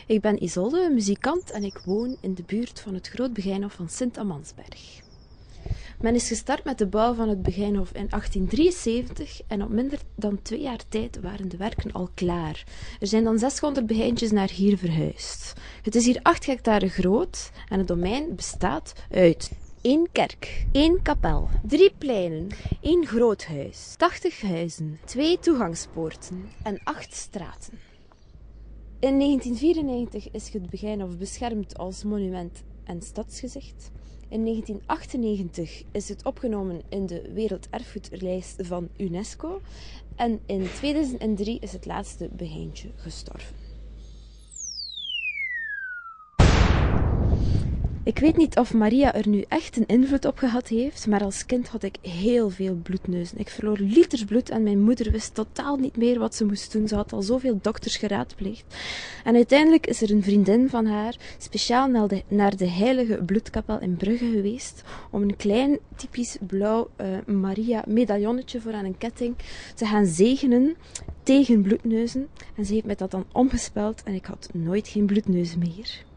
Ik ben Isolde, muzikant en ik woon in de buurt van het Groot Begijnhof van Sint-Amansberg. Men is gestart met de bouw van het Begijnhof in 1873 en op minder dan 2 jaar tijd waren de werken al klaar. Er zijn dan 600 begijntjes naar hier verhuisd. Het is hier 8 hectare groot en het domein bestaat uit 1 kerk, 1 kapel, 3 pleinen, 1 groot huis, 80 huizen, 2 toegangspoorten en 8 straten. In 1994 is het Begijnhof beschermd als monument en stadsgezicht. In 1998 is het opgenomen in de Werelderfgoedlijst van UNESCO. En in 2003 is het laatste begijntje gestorven. Ik weet niet of Maria er nu echt een invloed op gehad heeft, maar als kind had ik heel veel bloedneuzen. Ik verloor liters bloed en mijn moeder wist totaal niet meer wat ze moest doen. Ze had al zoveel dokters geraadpleegd. En uiteindelijk is er een vriendin van haar speciaal naar de Heilige Bloedkapel in Brugge geweest om een klein typisch blauw Maria medaillonnetje voor aan een ketting te gaan zegenen tegen bloedneuzen. En ze heeft mij dat dan omgespeld en ik had nooit geen bloedneus meer.